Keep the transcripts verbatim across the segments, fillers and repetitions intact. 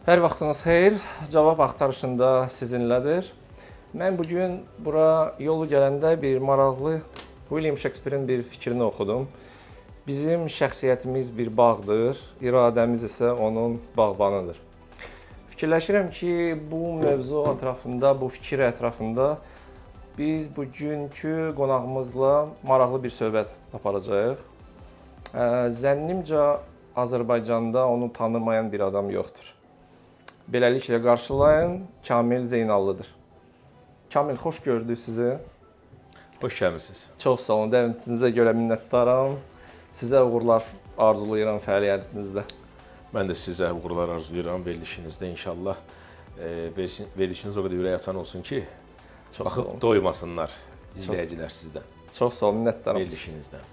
Hər vaxtınız xeyir, cavab axtarışında sizinlədir. Mən bugün bura yolu gələndə bir maraqlı William Shakespeare'in bir fikrini oxudum. Bizim şəxsiyyətimiz bir bağdır, iradəmiz isə onun bağbanıdır. Fikirləşirəm ki, bu mövzu ətrafında, bu fikir ətrafında biz bugünkü qonağımızla maraqlı bir söhbət aparacağıq. Zənnimcə Azərbaycanda onu tanımayan bir adam yoxdur. Beləliklə qarşılayın, Kamil Zeynallıdır. Kamil, xoş gördük sizi. Xoş gəlmisiniz. Çox sağ olun, dəvətinizə görə minnətdaram. Sizə uğurlar arzulayıram fəaliyyətinizdə. Mən də sizə uğurlar arzulayıram verilişinizdə inşallah. E, verilişiniz o qədər ürək açan olsun ki, Çox baxıb doymasınlar izləyicilər sizdən. Çox sağ olun, minnətdaram. Verilişinizdən.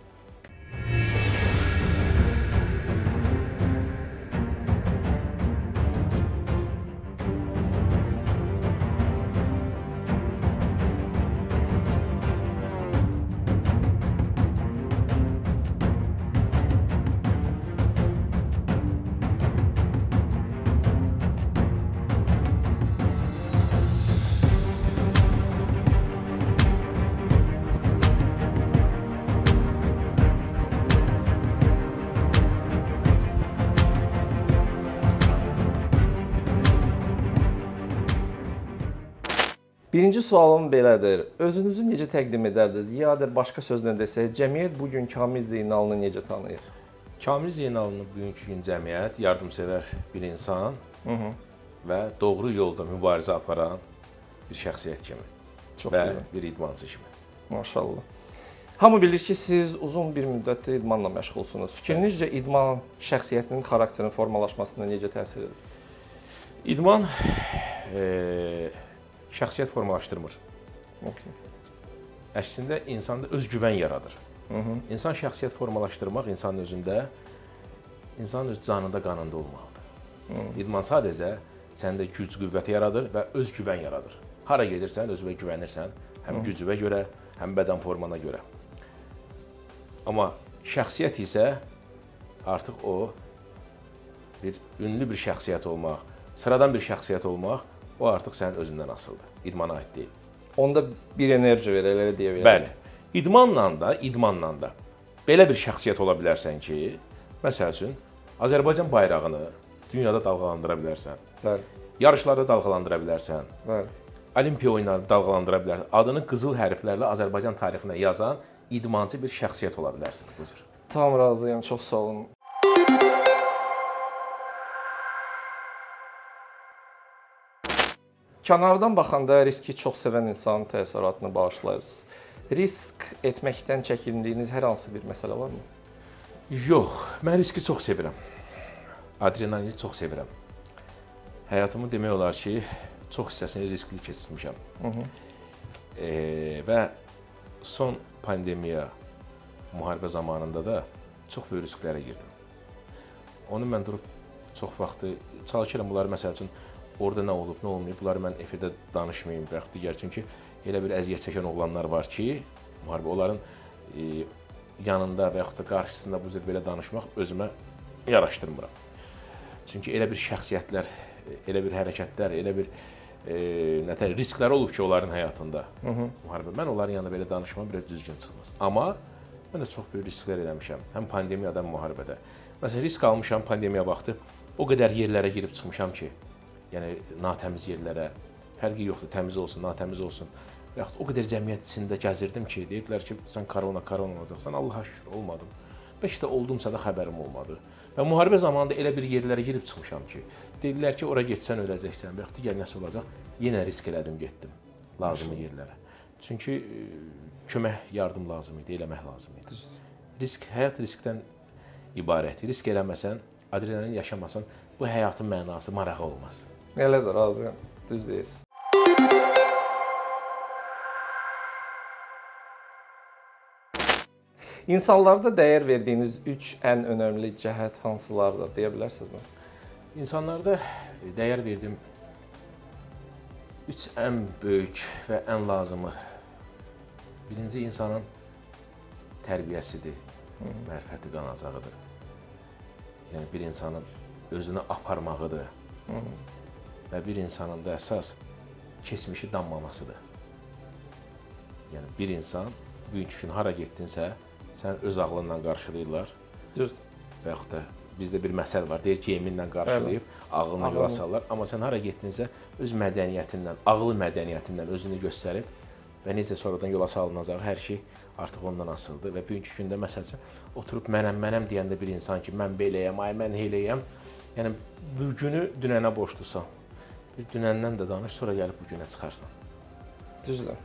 Birinci sualım belədir. Özünüzü necə təqdim edərdiniz? Ya da başqa sözlə desək, cəmiyyət bugün Kamil Zeynallını necə tanıyır? Kamil Zeynallını bugünkü gün cəmiyyət yardımsevər bir insan Hı -hı. və doğru yolda mübarizə aparan bir şəxsiyyət kimi Çox və güzel. bir idmançı kimi. Maşallah. Hamı bilir ki, siz uzun bir müddətdir idmanla məşğulsunuz. Fikrinizcə idman şəxsiyyətinin xarakterinin formalaşmasına necə təsir edir? İdman e şəxsiyyət formalaşdırmır. Okay. Əslində, insanda özgüvən yaradır. Hı -hı. İnsan şəxsiyyət formalaşdırmaq insanın özündə, insanın öz canında, qanında olmalıdır. Hı. İdman sadəcə səndə güc, qüvvət yaradır və özgüvən yaradır. Hara gedirsən, özünə güvənirsən, həm Hı. gücüvə görə, həm bədən formana görə. Amma şəxsiyyət isə artıq o bir ünlü bir şəxsiyyət olmaq, sıradan bir şəxsiyyət olmaq, o artıq sənin özündən asılıdır. İdmana aid deyil. Onda bir enerji verir, elə deyə bilərik. Bəli. İdmanla da, idmanla da belə bir şəxsiyyət ola bilərsən ki, məsəl üçün, Azərbaycan bayrağını dünyada dalğalandıra bilərsən. Bəli. Yarışlarda dalğalandıra bilərsən. Bəli. Olimpiya oyunlarında dalğalandıra bilərsən. Adını qızıl hərflərlə Azərbaycan tarixinə yazan idmançı bir şəxsiyyət ola bilərsən. Bu cür. Tam razıyam, çox sağ olun. Kənardan baxanda riski çox sevən insanın təəssüratını bağışlayırsınız. Risk etməkdən çəkindiyiniz hər hansı bir məsələ varmı? Yox, mən riski çox sevirəm. Adrenalini çox sevirəm. Həyatımı demək olar ki, çox hissəsini riskli keçirmişəm. Hı -hı. E, və son pandemiya, müharibə zamanında da çox böyük risklərə girdim. Onu mən durub çox vaxtı çalışıram bunları, məsəl üçün, orada nə olub, nə olmayıb, bunları mən efirdə danışmayayım və yaxud digər. Çünki elə bir əziyyət çəkən oğlanlar var ki, müharibə, onların e, yanında və yaxud da qarşısında bu cür belə danışmaq özümə yaraşdırmıram. Çünki elə bir şəxsiyyətlər, elə bir hərəkətlər, elə bir e, nətər risklər olub ki, onların həyatında Hı -hı. müharibə. Mən onların yanında belə danışmam biraz düzgün çıxmaz. Amma mən də çox böyük risklər eləmişəm, həm pandemiyada, həm müharibədə. Məsələn, risk almışam pandemiya vaxtı, o qədər yerlərə girib çıxmışam ki, yəni natəmiz yerlərə, fərqi yoxdur, təmiz olsun, natəmiz olsun. Və yaxud o qədər cəmiyyət içində gəzirdim ki, deyirdilər ki, sən korona, korona olacaqsan, Allaha şükür olmadım. Bəlkə də oldumsa da xəbərim olmadı. Və müharibə zamanında elə bir yerlərə girib çıxmışam ki, dedilər ki, ora getsən öləcəksən, və yaxud digər nəsə olacaq, yenə risk elədim, getdim lazımi yerlərə. Çünki kömək, yardım lazım idi, eləmək lazım idi. Risk, həyat riskdən ibarətdir. Risk eləməsən, adrenalin yaşamasan, bu həyatın mənası, marağı olmaz. Elədir, razıyam, düz deyirsiniz. İnsanlarda dəyər verdiyiniz üç ən önəmli cəhət hansılardır, deyə bilərsinizmi? İnsanlarda dəyər verdim üç ən böyük və ən lazımı. Birinci, insanın tərbiyəsidir, mərifəti qanacağıdır. Yəni, bir insanın özünü aparmağıdır, Hı. Və bir insanın da əsas keçmişi danmamasıdır. Yəni bir insan bugünkü gün hara getdinsə, sən öz ağlınla qarşılayırlar. Düz. Və yaxud da bizdə bir məsəl var, deyir geyiminlə qarşılayıb, ağlını yola salırlar. Amma sən hara getdinsə, öz mədəniyyətindən, ağlı mədəniyyətindən özünü göstərib və necə sonradan yola salınacağı hər şey artıq ondan asılıdır. Və bugünkü gündə məsəl üçün oturub mənəm, mənəm deyəndə bir insan ki, mən beləyəm, ay mən eləyəm. Yəni bu günü dünənə borclusan. Bir dünəndən də danış, sonra gəlib bu günə çıxarsan. Düzdür.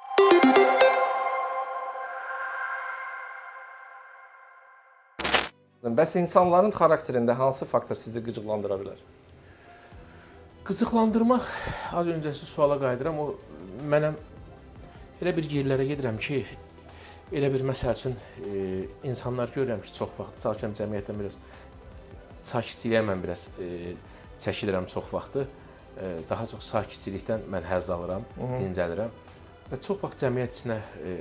Bəs insanların xarakterində hansı faktor sizi qıcıqlandıra bilər? Qıcıqlandırmaq, az öncəsi suala qayıdıram, o mənəm elə bir yerlərə gedirəm ki, elə bir məsəl üçün e, insanlar görürəm ki, çox vaxt, çalışıram cəmiyyətdən biraz sakitçiliyə mən biraz e, çəkilirəm çox vaxtı. E, daha çox sakitçilikdən mən həzz alıram, Hı -hı. dincəlirəm və çox vaxt cəmiyyət içinə e,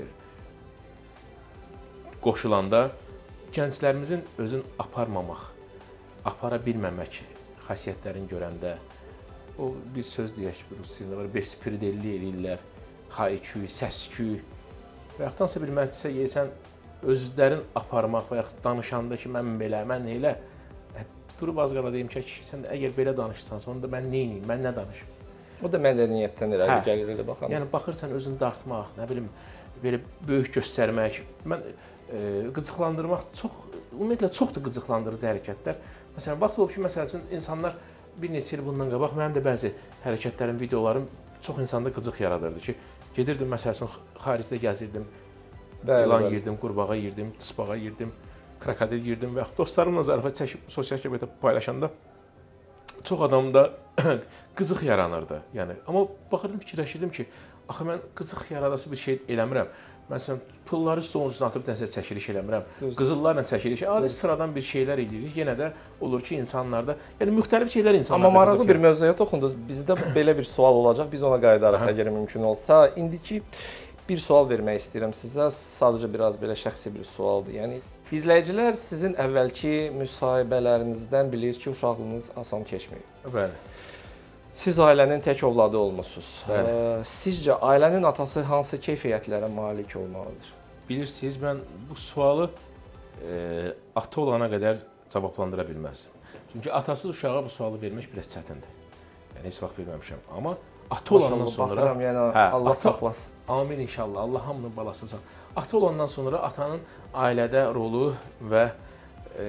qoşulanda gənclərimizin özünü aparmamaq, apara bilməmək xasiyyətlərini görəndə, o bir söz deyək ki, rus dilində var, bespridelli eləyirlər, hayküy, səsküy və yaxdansa bir məclisə yeysən, özlərin aparmaq və yaxud danışanda ki, mən belə, mən elə, durub az qala deyim ki, sən əgər belə danışsansa, onda mən neyniyim, mən nə danışım? O da mədəniyyətdən irəli hə. gəlir, elə baxan. Yəni, baxırsan, özünü dartmaq, nə bilim, belə böyük göstərmək, mən e, qıcıqlandırmaq çox, ümumiyyətlə, çoxdur qıcıqlandırıcı hərəkətlər. Məsələn, vaxt olub ki, məsəl üçün, insanlar bir neçə il bundan qabaq, mənim də bəzi hərəkətlərim, videolarım çox insanda qıcıq yaradırdı ki, gedirdim, məsəl üçün, xaricdə gəzirdim, ilan yirdim, qurbağa yirdim, tısbağa yirdim, krokodil yirdim və dostlarımla zarafat çəkib sosial şəbəkədə paylaşanda çox adamda qıcıq yaranırdı. Yəni, amma baxırdım, fikirləşirdim ki, axı mən qıcıq yaradası bir şey eləmirəm. Məsələn, pulları stolun üstünə atıb nəsə çəkiliş eləmirəm. Düz. Qızıllarla çəkiliş, adi sıradan bir şeylər eləyirik. Yenə də olur ki, insanlarda, yəni müxtəlif şeylər insanlarda Amma maraqlı bir mövzuya toxundunuz. Bizdə belə bir sual olacaq. Biz ona qayıdarıq, əgər mümkün olsa. İndiki bir sual vermək istəyirəm sizə. Sadəcə biraz belə şəxsi bir sualdır. Yəni, izləyicilər sizin əvvəlki müsahibələrinizdən bilir ki, uşaqlığınız asan keçməyib. Bəli. Siz ailənin tək övladı olmusunuz. Bəli. Sizcə ailənin atası hansı keyfiyyətlərə malik olmalıdır? Bilirsiniz, mən bu sualı e, ata olana qədər cavablandıra bilməzdim. Çünki atasız uşağa bu sualı vermək biraz çətindir. Yəni, heç vaxt verməmişəm. Amma ata olandan sonra... Baxıram, yəni hə, Allah saxlasın. Amin inşallah, Allah hamının balasıca. Ata olandan sonra atanın ailədə rolu və e,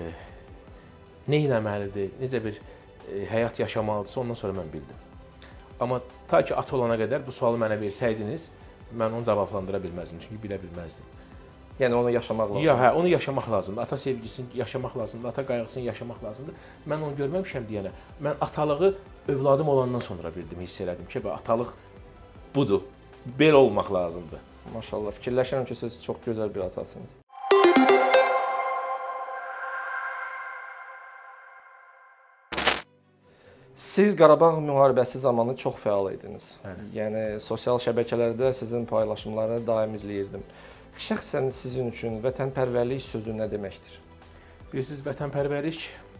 nə eləməlidir, necə bir e, həyat yaşamalıdırsa, ondan sonra mən bildim. Amma ta ki ata olana qədər bu sualı mənə versəydiniz, mən onu cavablandıra bilməzdim, çünki bilə bilməzdim. Yəni onu yaşamaq lazımdır. Ya, hə, onu yaşamaq lazımdır. Ata sevgisini yaşamaq lazımdır, ata qayğısını yaşamaq lazımdır. Mən onu görməmişəm deyənə, mən atalığı övladım olandan sonra bildim, hiss elədim ki, atalıq budur, belə olmaq lazımdır. Maşallah, fikirləşirəm ki, siz çox gözəl bir atasınız. Siz Qarabağ müharibəsi zamanı çox fəal idiniz. Bəli. Yəni, sosial şəbəkələrdə sizin paylaşımları daim izləyirdim. Şəxsən sizin üçün vətənpərvərlik sözü nə deməkdir? Bilirsiniz, vətənpərvərlik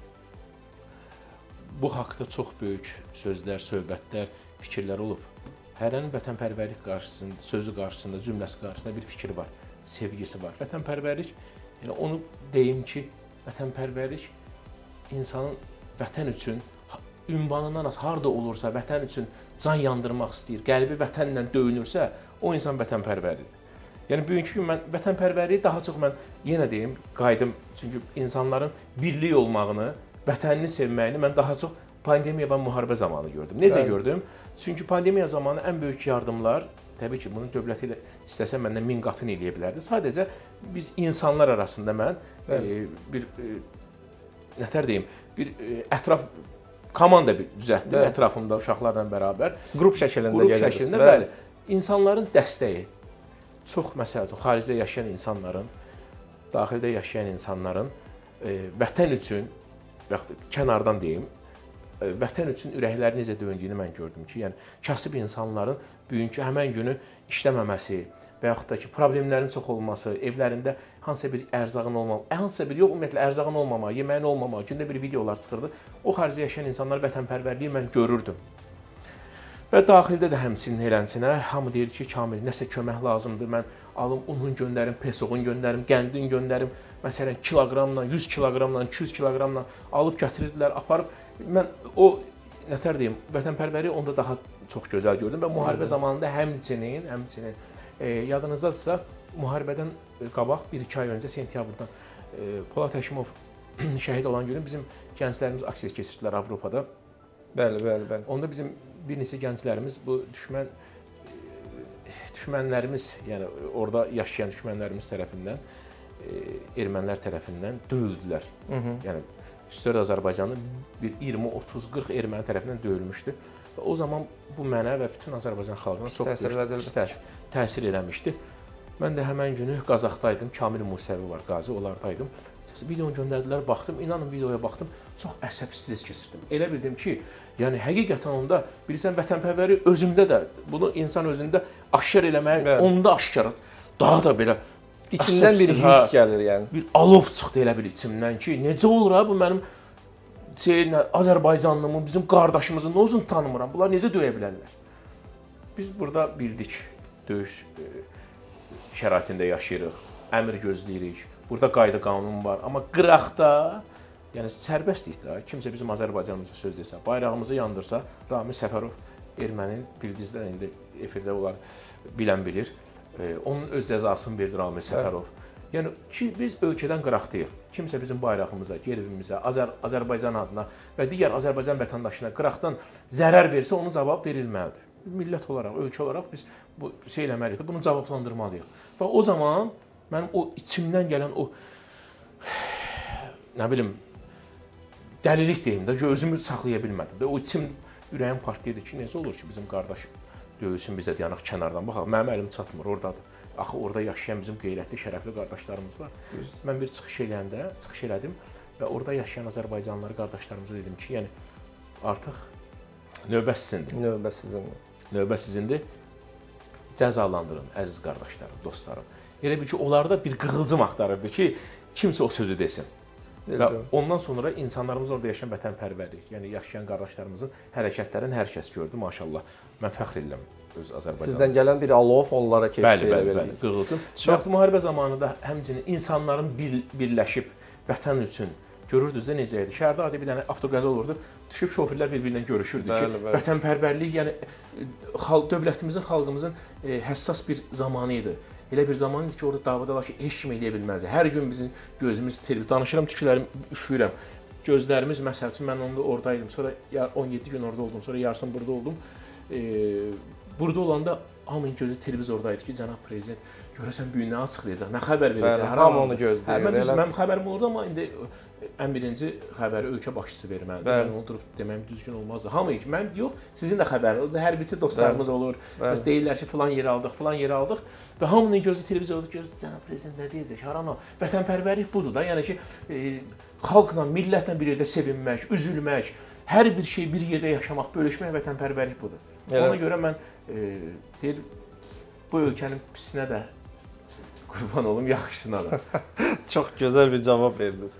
bu haqda çox böyük sözlər, söhbətlər, fikirlər olub. Hərənin vətənpərvərlik qarşısında, sözü qarşısında, cümləsi qarşısında bir fikri var, sevgisi var. Vətənpərvərlik, yəni onu deyim ki, vətənpərvərlik insanın vətən üçün, ünvanından harda olursa, vətən üçün can yandırmaq istəyir, qəlbi vətənlə döyünürsə, o insan vətənpərvərdir. Yəni, bugünkü gün mən vətənpərvərliyi daha çox mən, yenə deyim, qaydım, çünki insanların birlik olmağını, vətənini sevməyini mən daha çox pandemiya və müharibə zamanı gördüm. Necə Bəli. gördüm? Çünki pandemiya zamanı ən böyük yardımlar, təbii ki, bunu dövlət ilə istəsə məndən min qatını eləyə bilərdi. Sadəcə biz insanlar arasında mən e, bir, e, nətər deyim, bir e, ətraf komanda düzəltdim, bəli. Ətrafımda uşaqlarla bərabər. Qrup şəklində Qrup şəklində, bəli. İnsanların dəstəyi, çox məsəl üçün, xaricdə yaşayan insanların, daxildə yaşayan insanların e, vətən üçün, və kənardan deyim, e, vətən üçün ürəkləri necə döyündüyünü mən gördüm ki, yəni kasıb insanların bugünkü həmən günü işləməməsi, və yaxud da ki, problemlərin çox olması, evlərində hansısa bir ərzağın olmama, hansısa bir yox, ümumiyyətlə ərzağın olmama, yeməyin olmama, gündə bir videolar çıxırdı. O xaricdə yaşayan insanlar vətənpərvərliyi mən görürdüm. Və daxildə də həmçinin elənsinə hamı deyirdi ki, Kamil, nəsə kömək lazımdır, mən alım unun göndərim, pesoğun göndərim, qəndin göndərim, məsələn, kiloqramla, yüz kiloqramla, iki yüz kiloqramla alıb gətirirdilər, aparıb. Mən o, nətər deyim, vətənpərvəri onda daha çox gözəl gördüm və müharibə zamanında həmçinin, həmçinin, e, yadınızdadırsa, müharibədən qabaq, bir iki ay öncə, sentyabrdan e, Polad Həşimov şəhid olan günü bizim gənclərimiz aksiya keçirdilər Avropada. Bəli, bəli, bəli. Onda bizim bir neçə gənclərimiz bu düşmən düşmənlərimiz, yəni orada yaşayan düşmənlərimiz tərəfindən, ermənilər tərəfindən döyüldülər. Hı -hı. Yəni üstəlik Azərbaycanın bir iyirmi, otuz, qırx erməni tərəfindən döyülmüşdü. Və o zaman bu mənə və bütün Azərbaycan xalqına çox təsir, təsir eləmişdi. Mən də həmən günü Qazaxdaydım, Kamil Musəvi var, Qazi, onlardaydım. Videonu göndərdilər, baxdım, inanın videoya baxdım, çox əsəb, stres keçirdim. Elə bildim ki, yəni həqiqətən onda, bilirsən, vətənpərvəri özümdə də, bunu insan özündə aşkar eləmək, evet. Onda aşkar, daha da belə İçindən bir his gəlir, yəni. Bir alov çıxdı elə bir içimdən ki, necə olur ha, bu mənim şey, Azərbaycanlımı, bizim qardaşımızı nə olsun tanımıram, bunlar necə döyə bilərlər? Biz burada bildik, döyüş e, şəraitində yaşayırıq, əmr gözləyirik. Burada qayda qanun var, amma qıraqda, yəni sərbəstlik də, kimsə bizim Azərbaycanımıza söz desə, bayrağımızı yandırsa, Rami Səfərov, erməni bildizlər indi efirdə olar, bilən bilir, e, onun öz cəzasını verdi Rami Səfərov. Hə. Yəni ki, biz ölkədən qıraqdayıq, kimsə bizim bayrağımıza, gerbimizə, Azər Azərbaycan adına və digər Azərbaycan vətəndaşına qıraqdan zərər versə, onun cavab verilməlidir. Millət olaraq, ölkə olaraq biz bu şey eləməliyik, bunu cavablandırmalıyıq. Və o zaman mənim o içimdən gələn o, nə bilim, dəlilik deyim də, özümü saxlaya bilmədim də. O içim, ürəyim partlayırdı ki, necə olur ki, bizim qardaş döyülsün, bizə dayanaq kənardan. Baxaq, mənim əlim çatmır, oradadır. Axı, orada yaşayan bizim qeyrətli, şərəfli qardaşlarımız var. Mən bir çıxış eləyəndə, çıxış elədim və orada yaşayan Azərbaycanlıları, qardaşlarımıza dedim ki, yəni, artıq növbə sizindir. Növbə sizindir. Növbə sizindir. Cəzalandırın, əziz qardaşlarım, dostlarım. Elə bir ki, onlarda bir qığılcım axtarırdı ki, kimsə o sözü desin. Və ondan sonra insanlarımız orada yaşayan vətənpərvərlik, yəni yaşayan qardaşlarımızın hərəkətlərini hər kəs gördü, maşallah. Mən fəxr edirəm öz Azərbaycanım. Sizdən gələn bir alov onlara keçdi. Bəli, bəli, bəli, qığılcım. Vaxt müharibə zamanında həmçinin insanların bir, birləşib vətən üçün görürdünüzdə necə idi? Şəhərdə adi bir dənə avtoqəza olurdu, düşüb şofirlər bir-birindən görüşürdü bəli, ki, bəli. Vətənpərvərlik, yəni xalq, dövlətimizin, xalqımızın e, həssas bir zamanı idi. Elə bir zaman idi ki, orada davadalar ki, heç kim eləyə bilməzdi. Hər gün bizim gözümüz televizyon, danışıram, tüklərim, üşüyürəm. Gözlərimiz, məsəl üçün, mən onda oradaydım, sonra on yeddi gün orada oldum, sonra yarısın burada oldum. E, burada olanda hamının gözü televizordaydı ki, cənab prezident, görəsən bu gün nə açıqlayacaq, nə xəbər verəcək? Hamı onu gözləyir. Hə, mən, düz, mənim xəbərim olurdu, amma indi ən birinci xəbəri ölkə başçısı verməlidir. Mən onu durub deməyim düzgün olmazdı. Hamı, mən yox, sizin də xəbəriniz, hərbiçi dostlarımız olur. Deyirlər ki, filan yeri aldıq, filan yeri aldıq və hamının gözü televizorda gözü, cənab prezident nə deyəcək? Haran o? Vətənpərvərlik budur da, yəni ki, e, xalqla, millətlə bir yerdə sevinmək, üzülmək, hər bir şey bir yerdə yaşamaq, bölüşmək, vətənpərvərlik budur. Evet. Ona görə mən e, deyir, bu ölkənin pisinə də qurban olum, yaxşısına da. Çox gözəl bir cavab verdiniz.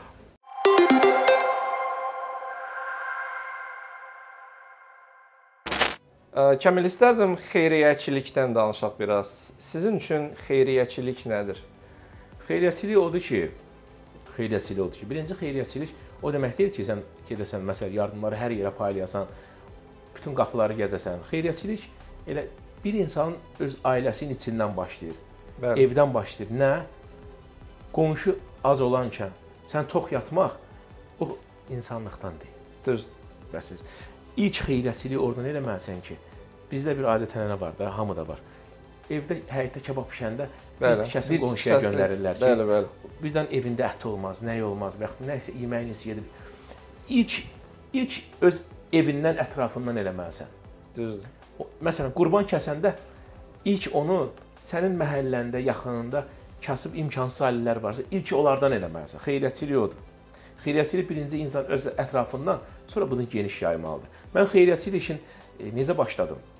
Kamil, istərdim xeyriyyəçilikdən danışaq biraz. Sizin üçün xeyriyyəçilik nədir? Xeyriyyəçilik odur ki, xeyriyyəçilik odur ki, birinci xeyriyyəçilik o demək deyil ki, sən gedəsən, məsəl yardımları hər yerə paylayasan, bütün qapıları gəzəsən. Xeyriyyəçilik elə bir insanın öz ailəsinin içindən başlayır, bəli. Evdən başlayır. Nə? Qonşu az olankən sən tox yatmaq, o insanlıqdan deyil. Düz. Bəs İlk xeyriyyəçiliyi oradan eləməlisən ki, bizdə bir adət-ənənə var da, hamıda var. Evdə, həyətdə kebab pişəndə bir tikəsini qonşuya göndərirlər ki, bəli, bəli. Birdən evində ət olmaz, nəyi olmaz və yaxud nəysə yeməyin isi yedir. İlk, ilk öz evindən, ətrafından eləməlisən. Düzdür. Məsələn, qurban kəsəndə ilk onu sənin məhəlləndə, yaxınında kasıb imkansız ailələr varsa, ilk onlardan eləməlisən. Xeyriyyəçilik odur. Xeyriyyəçilik birinci insan öz ətrafından, sonra bunu geniş yaymalıdır. Mən xeyriyyəçilik işin e, necə başladım?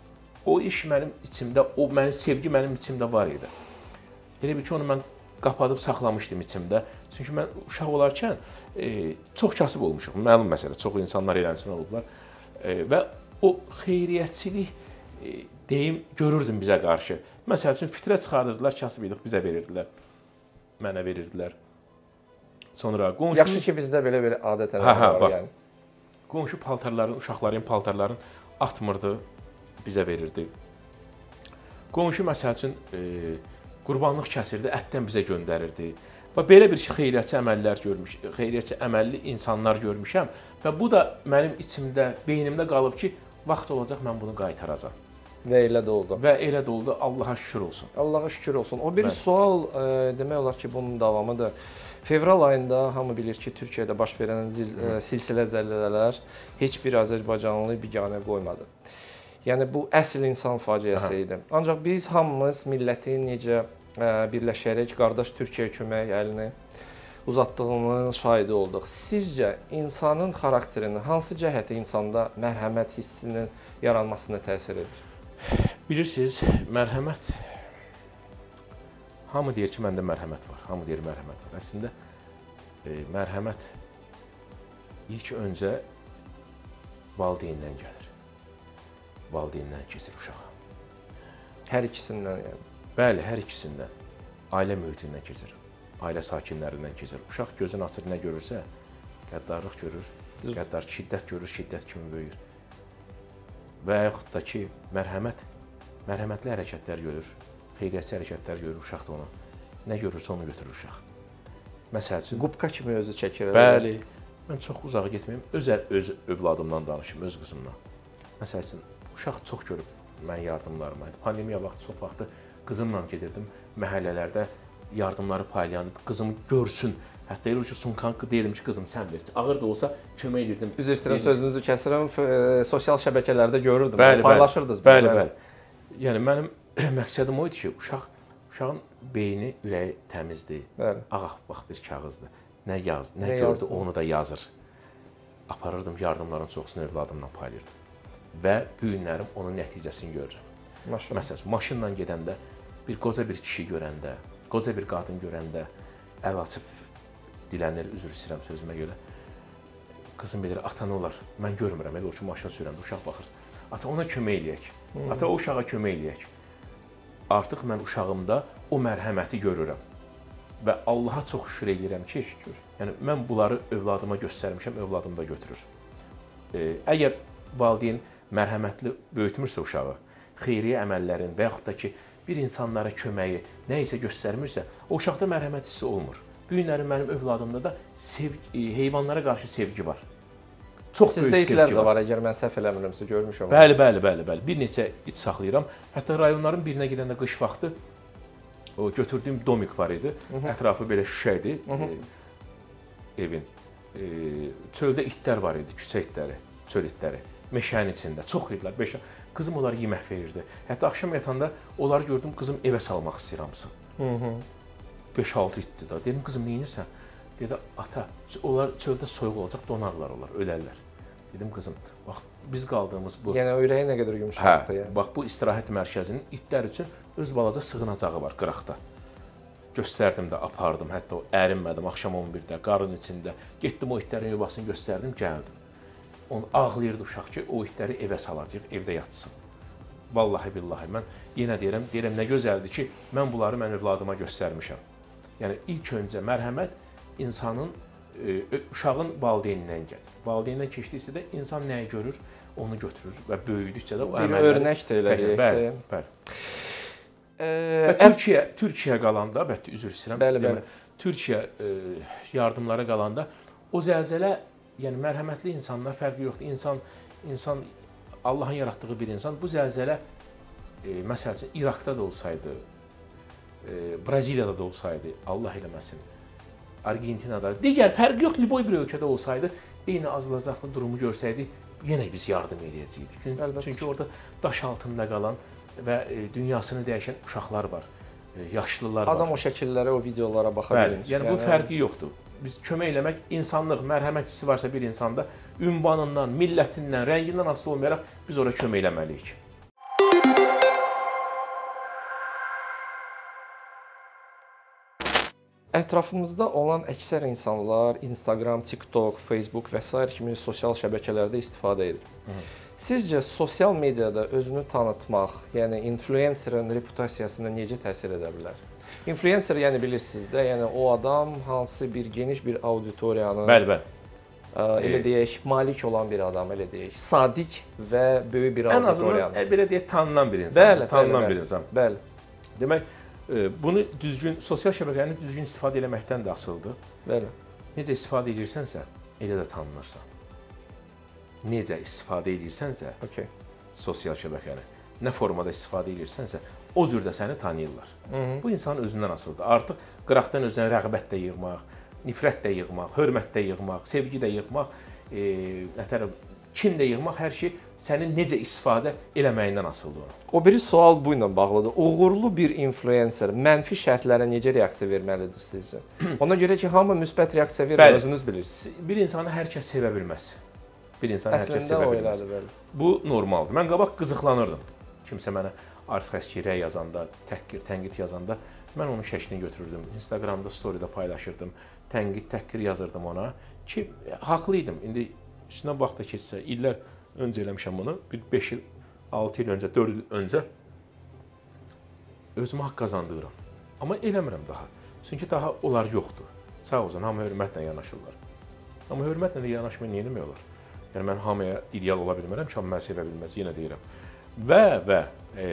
o iş mənim içimdə, o mənim sevgi mənim içimdə var idi. Elə bir ki, onu mən qapadıb saxlamışdım içimdə. Çünki mən uşaq olarkən e, çox kasıb olmuşum. Məlum məsələ, çox insanlar eləncə olublar. E, və o xeyriyyətçilik e, deyim görürdüm bizə qarşı. Məsəl üçün fitrə çıxardırdılar, kasıb idik, bizə verirdilər. Mənə verirdilər. Sonra qonşu... Yaxşı ki, bizdə belə bir adət-ənənələr var yəni. Qonşu paltarların, uşaqların paltarların atmırdı, bizə verirdi. Qonşu məsəl üçün e, qurbanlıq kəsirdi, ətdən bizə göndərirdi. Və belə bir xeyriyyətçi əməllər görmüş, xeyriyyətçi əməlli insanlar görmüşəm və bu da mənim içimdə, beynimdə qalıb ki, vaxt olacaq mən bunu qaytaracağam. Və elə də oldu. Və elə də oldu. Allaha şükür olsun. Allaha şükür olsun. O bir Bəli. sual e, demək olar ki, bunun davamıdır. Fevral ayında hamı bilir ki, Türkiyədə baş verən zil, e, silsilə zəlzələlər heç bir Azərbaycanlı biganə qoymadı. Yəni bu əsl insan faciəsi Aha. idi. Ancaq biz hamımız millətin necə e, birləşərək qardaş Türkiyəyə kömək əlini uzatdığının şahidi olduq. Sizcə insanın xarakterinin hansı cəhəti insanda mərhəmət hissinin yaranmasına təsir edir? Bilirsiniz, mərhəmət, hamı deyir ki, məndə mərhəmət var, hamı deyir mərhəmət var. Əslində, e, mərhəmət ilk öncə valideyndən gəlir, valideyndən keçir uşağa. Hər ikisindən yəni? Bəli, hər ikisindən. Ailə mühitindən keçir, ailə sakinlərindən keçir. Uşaq gözünü açır, nə görürsə, qəddarlıq görür, qəddar şiddət görür, şiddət kimi böyür. Və yaxud da ki, mərhəmət, mərhəmətli hərəkətlər görür, xeyriyyətçi hərəkətlər görür, uşaq da onu. Nə görürsə onu götürür uşaq. Məsəl üçün... Qubka kimi özü çəkir. Bəli, mən çox uzağa getməyim, öz, öz övladımdan danışım, öz qızımdan. Məsəl üçün, uşaq çox görüb mən yardımlarıma. Pandemiya vaxtı, çox vaxtı qızımla gedirdim, məhəllələrdə yardımları paylayan, qızım görsün. Hətta elə ki, sumkanı deyirdim ki, qızım sən ver. Ağır da olsa kömək edirdim. Üzr istəyirəm, sözünüzü kəsirəm. Sosial şəbəkələrdə görürdüm, bəli, paylaşırdınız. Bəli, bəli. Yəni mənim məqsədim o idi ki, uşaq, uşağın beyni, ürəyi təmizdir. Bəli. Ağappaq bir kağızdır. Nə yaz, nə, nə gördü, yazdı? Onu da yazır. Aparırdım, yardımların çoxsunu övladımla paylayırdım. Və bu günlərim onun nəticəsini görürəm. Maşallah. Məsələn, maşınla gedəndə, bir qoca bir kişi görəndə, qoca bir qadın görəndə əl açıb dilənir, üzr istəyirəm sözümə görə. Qızım bilir, ata nə olar, mən görmürəm, elə o ki, maşın sürəndə, uşaq baxır. Ata ona kömək eləyək, hmm. ata o uşağa kömək eləyək. Artıq mən uşağımda o mərhəməti görürəm. Və Allaha çox şükür edirəm ki, şükür. Yəni, mən bunları övladıma göstərmişəm, övladım da götürür. E, əgər valideyn mərhəmətli böyütmürsə uşağı, xeyriyyə əməllərin və yaxud da ki, bir insanlara köməyi, nə isə göstərmirsə, o uşaqda mərhəmət hissi olmur. Bu günlərin mənim övladımda da sevgi, heyvanlara qarşı sevgi var. Çox Sizdə böyük sevgi var. Sizdə itlər də var, əgər mən səhv eləmirəmsə, görmüşəm. Bəli, bəli, bəli, bəli. Bir neçə it saxlayıram. Hətta rayonların birinə gedəndə qış vaxtı o götürdüyüm domik var idi. Hı -hı. Ətrafı belə şüşə idi e, evin. E, çöldə itlər var idi, küçə itləri, çöl itləri. Meşənin içində. Çox idilər. Beş... Qızım onlara yemək verirdi. Hətta axşam yatanda onları gördüm, qızım evə salmaq istəyir hamısı. Hı -hı. beş altı itdi da. Dedim, qızım, neyinirsən? Dedi, ata, onlar çöldə soyuq olacaq, donarlar onlar, ölərlər. Dedim, qızım, bax, biz qaldığımız bu... Yəni, ürəyi nə qədər yumuşaqdır. Hə, yəni. Bax, bu istirahət mərkəzinin itlər üçün öz balaca sığınacağı var qıraqda. Göstərdim də, apardım, hətta o ərinmədim, axşam on birdə, qarın içində. Getdim, o itlərin yuvasını göstərdim, gəldim. Onu ağlayırdı uşaq ki, o itləri evə salacaq, evdə yatsın. Vallahi billahi, mən yenə deyirəm, deyirəm, nə gözəldir ki, mən bunları mən övladıma göstərmişəm. Yəni, ilk öncə mərhəmət insanın, e, uşağın valideynindən gəlir. Valideynindən keçdiksə də insan nəyi görür, onu götürür və böyüdükcə də o əməlləri... Bir örnək də eləyək. Bəli, bəli. Və Türkiyə, Türkiyə qalanda, bəlkə üzr istəyirəm, bəli, bəli. Türkiyə e, yardımlara qalanda o zəlzələ, yəni mərhəmətli insanlar fərqi yoxdur. İnsan, insan Allahın yaratdığı bir insan bu zəlzələ e, məsəl üçün İraqda da olsaydı, e, Braziliyada da olsaydı, Allah eləməsin, Argentinada, digər fərqi yox, liboy bir ölkədə olsaydı, eyni azılacaqlı durumu görsəydik, yenə biz yardım edəcəkdik. Çünki, çünki orada daş altında qalan və e, dünyasını dəyişən uşaqlar var, e, yaşlılar var. Adam o şəkillərə, o videolara baxa bilir. Yəni, yəni bu fərqi yoxdur. Biz kömək eləmək, insanlıq, mərhəmət hissi varsa bir insanda, ünvanından, millətindən, rəngindən asılı olmayaraq biz ora kömək eləməliyik. ətrafımızda olan əksər insanlar Instagram, TikTok, Facebook və s. kimi sosial şəbəkələrdə istifadə edir. Hı. Sizcə sosial mediada özünü tanıtmaq, yəni influencerin reputasiyasına necə təsir edə bilər? Influencer, yəni bilirsiniz də, yəni o adam hansı bir geniş bir auditoriyanın bəli, bəli. Ə, elə deyək, malik olan bir adam, elə deyək, sadiq və böyük bir auditoriyanın. Ən azından belə deyək, tanınan bir insan. Bəli, tanınan bəli, bir insan. Bəli. Demək, bunu düzgün, sosial şəbəkəni düzgün istifadə etməkdən də asılıdır. Bəli. Necə istifadə edirsənsə, elə də tanınırsan. Necə istifadə edirsənsə, okay. Sosial şəbəkəni, nə formada istifadə edirsənsə, o cür də səni tanıyırlar. Hı -hı. Bu insanın özündən asılıdır. Artıq qıraqdan özünə rəğbət də yığmaq, nifrət də yığmaq, hörmət də yığmaq, sevgi də yığmaq, e, nətər, kin də yığmaq, hər şey sənin necə istifadə eləməyindən asılıdır ona. O biri sual bu ilə bağlıdır. Uğurlu bir influencer mənfi şərtlərə necə reaksiya verməlidir sizcə? Ona görə ki, hamı müsbət reaksiya verir, özünüz bilirsiniz. Bir insanı hər kəs sevə bilməz. Bir insanı hər kəs sevə bilməz. Elədir, bu normaldır. Mən qabaq qızıqlanırdım. Kimsə mənə artıq əskirə yazanda, təhqir, tənqid yazanda mən onun şəklini götürürdüm. Instagramda, storydə paylaşırdım. Tənqid, təhqir yazırdım ona ki, haqlı idim. İndi üstündən vaxt da keçsə, illər öncə eləmişəm bunu. Bir beş il, altı il öncə, dörd il öncə özümə haqq qazandırıram. Amma eləmirəm daha. Çünki daha onlar yoxdur. Sağ olsun, hamı hörmətlə yanaşırlar. Amma hörmətlə də yanaşmaya niyə eləmək olar? Yəni mən hamıya ideal ola bilmərəm ki, hamı məni sevə bilməz, yenə deyirəm. Və və e,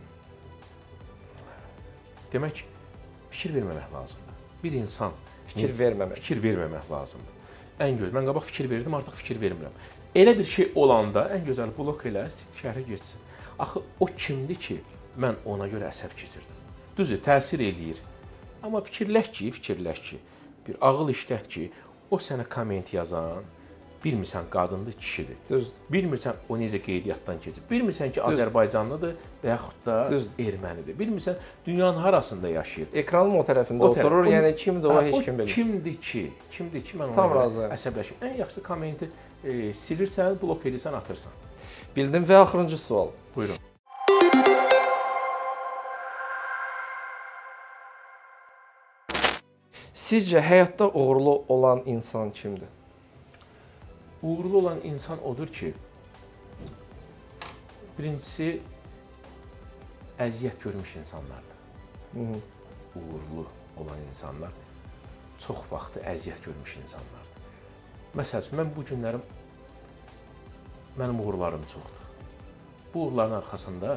demək, fikir verməmək lazımdır. Bir insan fikir verməmək. Fikir verməmək lazımdır. Ən gözəl, mən qabaq fikir verdim, artıq fikir vermirəm. Elə bir şey olanda ən gözəl blok elə, şərhə geçsin. Axı o kimdir ki, mən ona görə əsəb keçirdim. Düzdür, təsir eləyir. Amma fikirləş ki, fikirləş ki, bir ağıl işlət ki, o sənə komment yazan, bilmirsən qadındır, kişidir. Düzdür. Bilmirsən o necə qeydiyyatdan keçir. Bilmirsən ki, Düzdür. Azərbaycanlıdır və yaxud da Düzdür. Ermənidir. Bilmirsən dünyanın harasında yaşayır. Ekranın o tərəfində o oturur, tərəf, yəni kimdir o, heç kim bilmir. Kimdir ki, kimdir ki, mən Tam ona əsəbləşim. Ən yaxşısı kommenti e, silirsən, blok edirsən, atırsan. Bildim və axırıncı sual. Buyurun. Sizcə həyatda uğurlu olan insan kimdir? Uğurlu olan insan odur ki, birincisi əziyyət görmüş insanlardır. Hı -hı. Uğurlu olan insanlar çox vaxtı əziyyət görmüş insanlardır. Məsəl üçün, mən bu günlərim, mənim uğurlarım çoxdur. Bu uğurların arxasında,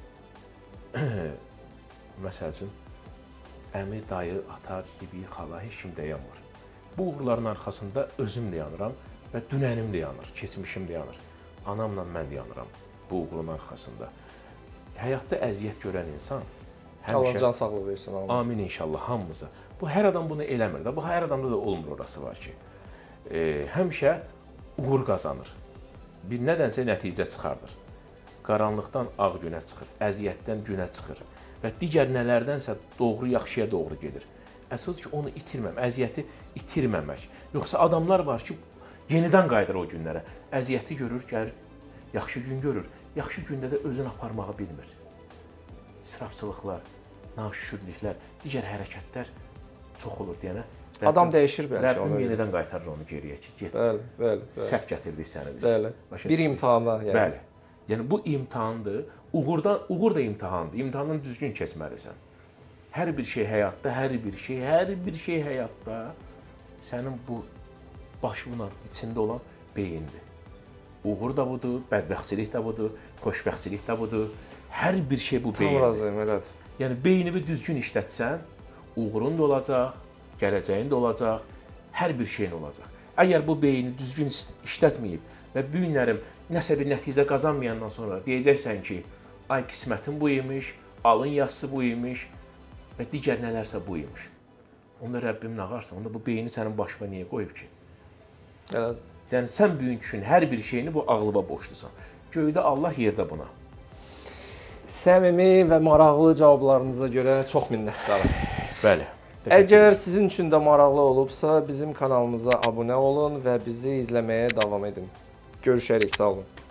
məsəl üçün, əmi, dayı, ata, bibi, xala, heç kim dayanmır. Bu uğurların arxasında özüm də yanıram və dünənim də yanır, keçmişim də yanır. Anamla mən də yanıram bu uğurun arxasında. Həyatda əziyyət görən insan həmişə... Allah can sağlığı versin. Amin inşallah hamımıza. Bu hər adam bunu eləmir də, bu hər adamda da olmur orası var ki. E, həmişə uğur qazanır. Bir nədənsə nəticə çıxardır. Qaranlıqdan ağ günə çıxır, əziyyətdən günə çıxır və digər nələrdənsə doğru, yaxşıya doğru gedir. Əsas ki, onu itirməm, əziyyəti itirməmək. Yoxsa adamlar var ki, yenidən qayıdır o günlərə. Əziyyəti görür, gəlir, yaxşı gün görür. Yaxşı gündə də özünü aparmağı bilmir. İsrafçılıqlar, naşükürlüklər, digər hərəkətlər çox olur deyənə. Rəbbim, adam dəyişir bəlkə. Rəbbim yenidən qaytarır onu geriyə ki, get. Bəli, bəli. Səhv gətirdik səni biz. Bəli. Bir imtihana yəni. Bəli. Yəni bu imtahandır. Uğurdan, uğur da imtahandır. İmtahandan düzgün keçməlisən. Hər bir şey həyatda, hər bir şey, hər bir şey həyatda sənin bu başının içində olan beyindir. Uğur da budur, bədbəxtçilik də budur, xoşbəxtçilik də budur. Hər bir şey bu beyindir. Tam razıyım, elədir. Yəni beynini düzgün işlətsən, uğurun da olacaq, gələcəyin də olacaq, hər bir şeyin olacaq. Əgər bu beyni düzgün işlətməyib və bu günlərim nəsə bir nəticə qazanmayandan sonra deyəcəksən ki, ay qismətim bu imiş, alın yazısı bu imiş və digər nələrsə bu imiş. Onda Rəbbim nağarsa, onda bu beyni sənin başına niyə qoyub ki? Elədir. Yəni sən bugünkü hər bir şeyini bu ağlıba borclusan. Göydə Allah, yerdə buna. Səmimi və maraqlı cavablarınıza görə çox minnətdaram. Bəli. Əgər sizin üçün də maraqlı olubsa, bizim kanalımıza abunə olun və bizi izləməyə davam edin. Görüşərik, sağ olun.